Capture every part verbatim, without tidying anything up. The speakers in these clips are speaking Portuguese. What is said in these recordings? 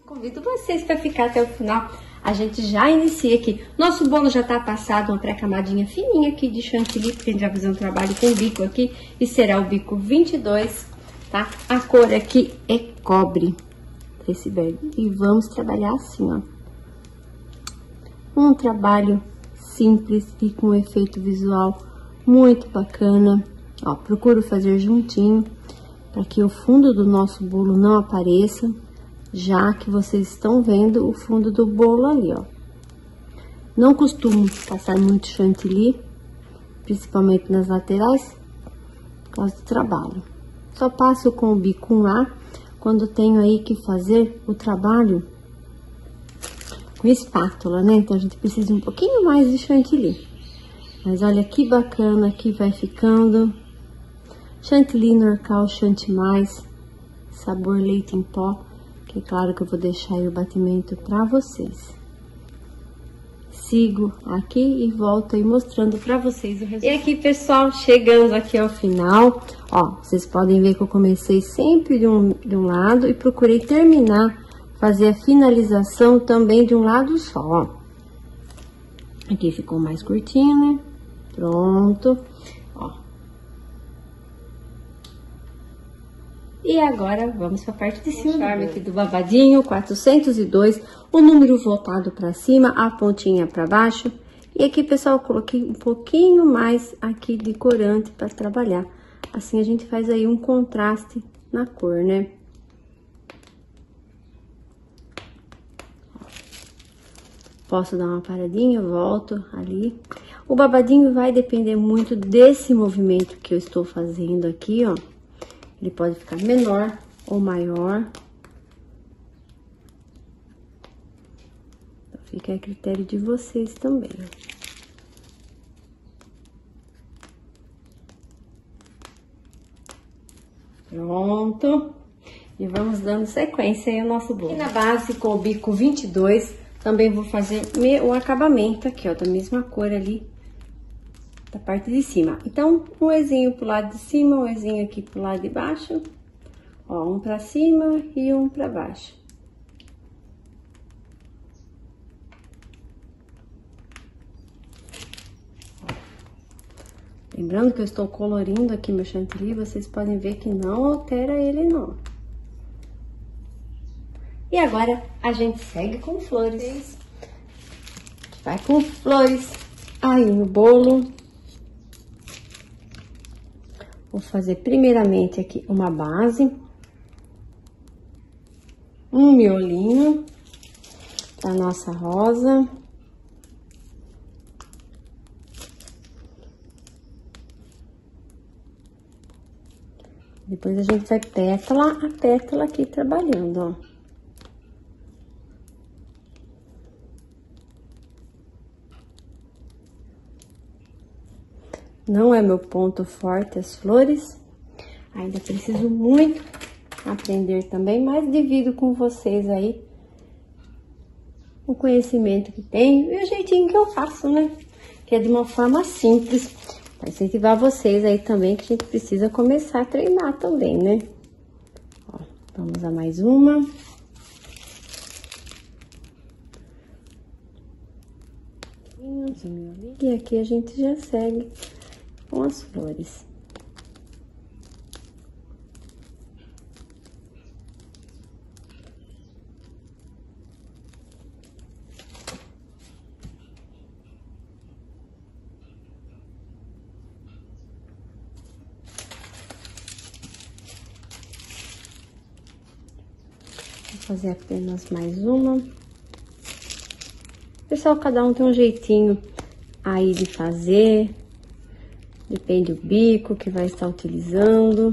Convido vocês para ficar até o final. A gente já inicia aqui. Nosso bolo já tá passado, uma pré-camadinha fininha aqui de chantilly, porque a gente vai fazer um trabalho com bico aqui. E será o bico vinte e dois, tá? A cor aqui é cobre, esse verde. E vamos trabalhar assim, ó. Um trabalho simples e com um efeito visual muito bacana. Ó, procuro fazer juntinho, para que o fundo do nosso bolo não apareça. Já que vocês estão vendo o fundo do bolo ali, ó. Não costumo passar muito chantilly, principalmente nas laterais, por causa do trabalho. Só passo com o bico um A, quando tenho aí que fazer o trabalho com espátula, né? Então, a gente precisa um pouquinho mais de chantilly. Mas olha que bacana que vai ficando. Chantilly Norcal Chantimais, sabor leite em pó. Que é claro que eu vou deixar aí o batimento para vocês. Sigo aqui e volto aí mostrando para vocês o resultado. E aqui, pessoal, chegamos aqui ao final. Ó, vocês podem ver que eu comecei sempre de um, de um lado e procurei terminar, fazer a finalização também de um lado só, ó. Aqui ficou mais curtinho, né? Pronto. Ó. E agora, vamos para a parte de cima. O charme aqui do babadinho, quatrocentos e dois, o número voltado para cima, a pontinha para baixo. E aqui, pessoal, eu coloquei um pouquinho mais aqui de corante para trabalhar. Assim, a gente faz aí um contraste na cor, né? Posso dar uma paradinha, volto ali. O babadinho vai depender muito desse movimento que eu estou fazendo aqui, ó. Ele pode ficar menor ou maior. Então, fica a critério de vocês também. Pronto. E vamos dando sequência aí ao nosso bolo. E na base, com o bico vinte e dois, também vou fazer o acabamento aqui, ó, da mesma cor ali, da parte de cima. Então, um Ezinho pro lado de cima, um Ezinho aqui pro lado de baixo. Ó, um pra cima e um pra baixo. Ó. Lembrando que eu estou colorindo aqui meu chantilly, vocês podem ver que não altera ele, não. E agora, a gente segue com flores. Vai com flores aí no bolo. Vou fazer primeiramente aqui uma base, um miolinho da nossa rosa. Depois a gente vai pétala a pétala aqui trabalhando, ó. Não é meu ponto forte as flores, ainda preciso muito aprender também, mas divido com vocês aí o conhecimento que tenho e o jeitinho que eu faço, né? Que é de uma forma simples, para incentivar vocês aí também, que a gente precisa começar a treinar também, né? Ó, vamos a mais uma. E aqui a gente já segue com as flores. Vou fazer apenas mais uma. Pessoal, cada um tem um jeitinho aí de fazer. Depende do bico que vai estar utilizando.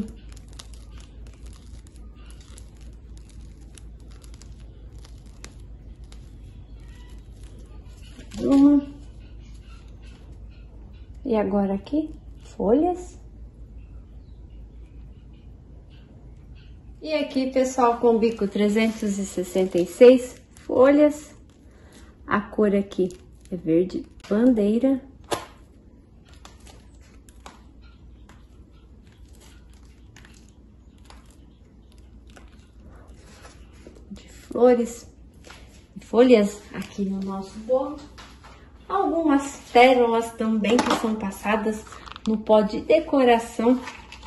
Uma. E agora aqui, folhas. E aqui, pessoal, com o bico trezentos e sessenta e seis, folhas. A cor aqui é verde bandeira. flores, folhas aqui no nosso bolo. Algumas pérolas também que são passadas no pó de decoração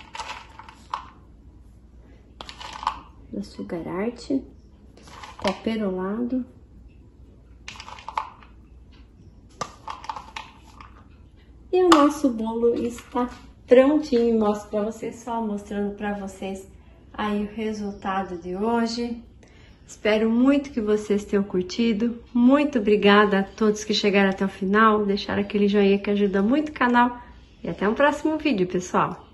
da Sugar Art, pó perolado. E o nosso bolo está prontinho. Mostro para vocês, só mostrando para vocês aí o resultado de hoje. Espero muito que vocês tenham curtido. Muito obrigada a todos que chegaram até o final, deixaram aquele joinha que ajuda muito o canal. E até um próximo vídeo, pessoal!